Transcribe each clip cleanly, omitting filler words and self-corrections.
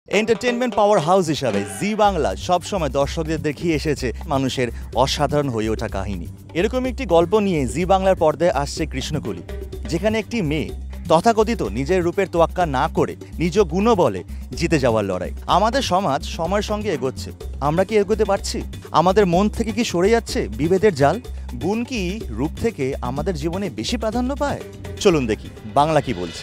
Entertainment power house হিসাবে জি বাংলা সবসময় দর্শকদের দেখিয়ে এসেছে মানুষের অসাধারণ হয়ে ওঠা কাহিনী। এরকম একটি গল্প নিয়ে জি বাংলার পর্দায় আসছে কৃষ্ণকলি, যেখানে একটি মেয়ে তথাকথিত নিজের রূপের তোয়াক্কা না করে নিজ গুণবলে জিতে যাওয়ার লড়াই। আমাদের সমাজ সময়ের সঙ্গে এগোচ্ছে, আমরা কি এগোতে পারছি? আমাদের মন থেকে কি সরে যাচ্ছে বিভেদের জাল? গুণ কি রূপ থেকে আমাদের জীবনে বেশি প্রাধান্য পায়? চলুন দেখি বাংলা কি বলছে।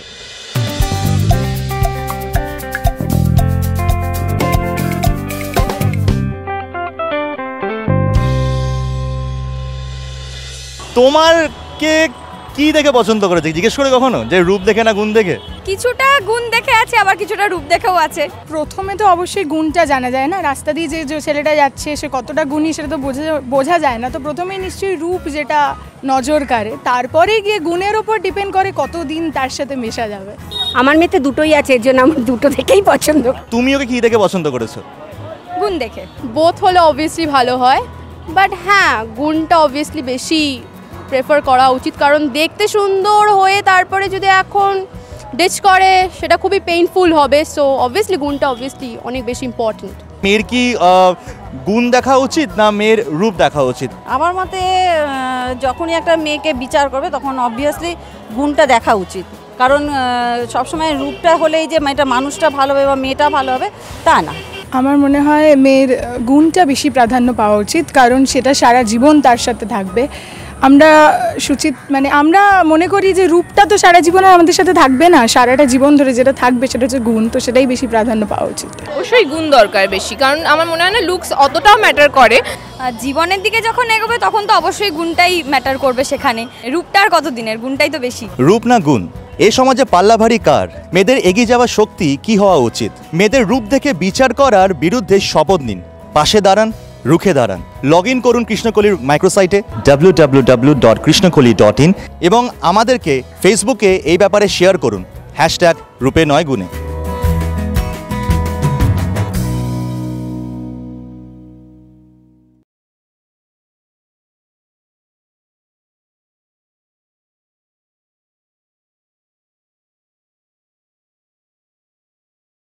তোমার কে কি দেখে পছন্দ করেছে জিজ্ঞেস করে কখনো, যে রূপ দেখে না গুণ দেখে? কিছুটা গুণ দেখে আছে, আবার কিছুটা রূপ দেখেও আছে। প্রথমে তো অবশ্যই গুণটা জানা যায় না, রাস্তা দিয়ে যে ছেলেটা যাচ্ছে সে কতটা গুণী সেটা তো বোঝা যায় না। তো প্রথমেই নিশ্চয়ই রূপ যেটা নজর কাড়ে, তারপরে গিয়ে গুণের ওপর ডিপেন্ড করে কতদিন তার সাথে মেশা যাবে। আমার মেয়েতে দুটোই আছে, এর জন্য আমার দুটো থেকেই পছন্দ। তুমি ওকে কি দেখে পছন্দ করেছো? গুণ দেখে। বোথ হলে অবভিয়াসলি ভালো হয়, বাট হ্যাঁ গুণটা অবভিয়াসলি বেশি প্রেফার করা উচিত, কারণ দেখতে সুন্দর হয়ে তারপরে যদি এখন ডিচ করে সেটা খুবই পেইনফুল হবে। সো অবভিয়াসলি গুণটা অবভিয়াসলি অনেক বেশি ইম্পর্টেন্ট। মেয়ের কি গুণ দেখা উচিত না মেয়ের রূপ দেখা উচিত? আমার মতে যখনই একটা মেয়েকে বিচার করবে তখন অবভিয়াসলি গুণটা দেখা উচিত, কারণ সবসময় রূপটা হলেই যে এটা মানুষটা ভালো হবে বা মেয়েটা ভালো হবে তা না। আমার মনে হয় মেয়ের গুণটা বেশি প্রাধান্য পাওয়া উচিত, কারণ সেটা সারা জীবন তার সাথে থাকবে। আমরা আমরা মনে করি যে রূপটা তো সারা জীবন আমাদের সাথে থাকবে না, সারাটা জীবন ধরে যেটা থাকবে সেটা হচ্ছে গুণ, তো সেটাই বেশি প্রাধান্য পাওয়া উচিত। অবশ্যই গুণ দরকার বেশি, কারণ আমার মনে হয় না লুকস অতটাও ম্যাটার করে। জীবনের দিকে যখন এগোবে তখন তো অবশ্যই গুণটাই ম্যাটার করবে, সেখানে রূপটা আর কতদিনের, গুণটাই তো বেশি। রূপ না গুণ, এই সমাজে পাল্লা ভারী কার? মেয়েদের এগিয়ে যাওয়ার শক্তি কি হওয়া উচিত? মেয়েদের রূপ দেখে বিচার করার বিরুদ্ধে শপথ নিন, পাশে দাঁড়ান, রুখে দাঁড়ান। লগ ইন করুন কৃষ্ণকলির মাইক্রোসাইটে www.krishnakoli.in এবং আমাদেরকে ফেসবুকে এই ব্যাপারে শেয়ার করুন #রূপে নয় গুণে।